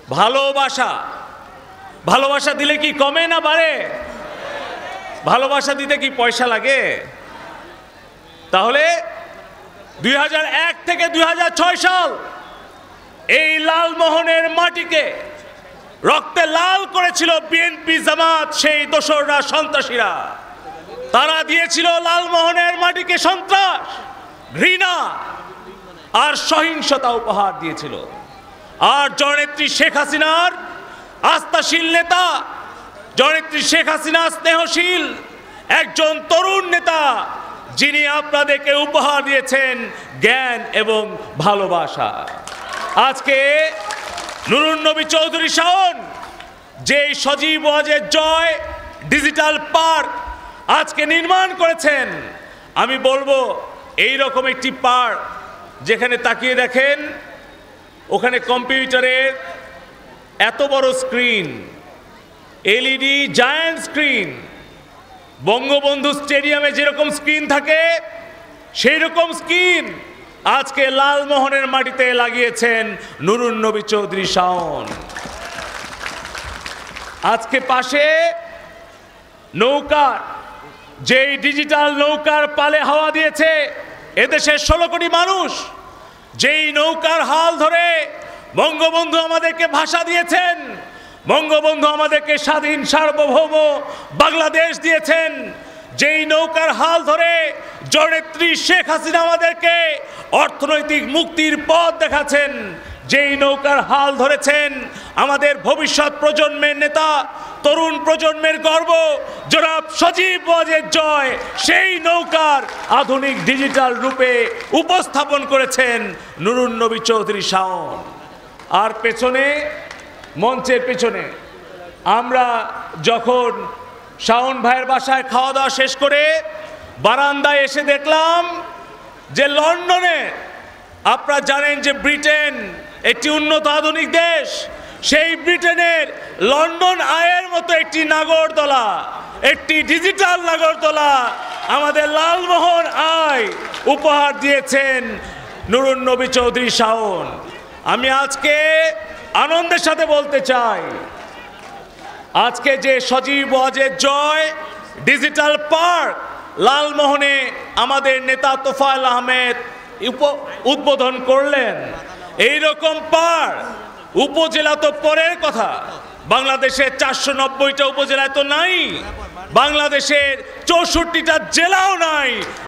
ভালোবাসা ভালোবাসা দিলে কি কমে না বাড়ে? ভালোবাসা দিতে কি পয়সা লাগে? তাহলে 2001 থেকে 2006 সাল এই লালমোহনের মাটিকে রক্তে লাল করেছিল বিএনপি জামাত, সেই দোসররা সন্ত্রাসীরা। তারা দিয়েছিল লালমোহনের মাটিকে সন্ত্রাস, ঘৃণা আর সহিংসতা উপহার দিয়েছিল। আর জননেত্রী শেখ হাসিনার আস্থাশীল নেতা, জননেত্রী শেখ হাসিনা স্নেহশীল একজন তরুণ নেতা, যিনি আপনাদেরকে উপহার দিয়েছেন জ্ঞান এবং ভালোবাসা। আজকে নুরুন নবী চৌধুরী শাওন যে সজীব ওয়াজের জয় ডিজিটাল পার্ক আজকে নির্মাণ করেছেন, আমি বলবো এই রকম একটি পার্ক যেখানে তাকিয়ে দেখেন ওখানে কম্পিউটারের এত বড় screen, LED giant screen, Bangabandhu স্টেডিয়ামে যেরকম স্ক্রিন থাকে সেই রকম স্ক্রিন আজকে লালমোহনের মাটিতে লাগিয়েছেন নুরুন নবী চৌধুরী শাওন। আজকে পাশে নৌকার, যেই ডিজিটাল নৌকার পালে হাওয়া দিয়েছে এদেশের 16 কোটি মানুষ, যেই নৌকার হাল ধরে বঙ্গবন্ধু আমাদেরকে ভাষা দিয়েছেন, বঙ্গবন্ধু আমাদেরকে স্বাধীন সার্বভৌম বাংলাদেশ দিয়েছেন, যেই নৌকার হাল ধরে জননেত্রী শেখ হাসিনা আমাদেরকে অর্থনৈতিক মুক্তির পথ দেখাচ্ছেন, যেই নৌকার হাল ধরেছেন আমাদের ভবিষ্যৎ প্রজন্মের নেতা, তরুণ প্রজন্মের গর্ব জনাব সজীব ওয়াজের জয়, সেই নৌকার আধুনিক ডিজিটাল রূপে উপস্থাপন করেছেন নুরুন নবী চৌধুরী শাওন। আর পেছনে, মঞ্চের পেছনে আমরা যখন শাওন ভাইয়ের বাসায় খাওয়া দাওয়া শেষ করে বারান্দায় এসে দেখলাম যে লন্ডনে, আপনারা জানেন যে ব্রিটেন একটি উন্নত আধুনিক দেশ, সেই ব্রিটেনের লন্ডন আয়ের মতো একটি নাগরদোলা, একটি ডিজিটাল নাগরদোলা আমাদের লালমোহন আয় উপহার দিয়েছেন নুরুন নবী চৌধুরী শাওন। আমি আজকে আনন্দের সাথে বলতে চাই, আজকে যে সজীব ওয়াজের জয় ডিজিটাল পার্ক লালমোহনে আমাদের নেতা তোফায়েল আহমেদ উদ্বোধন করলেন, এই রকম পার্ক উপজেলা তো পরের কথা, বাংলাদেশের 490টা উপজেলায় তো নাই, বাংলাদেশের 64টা জেলাও নাই,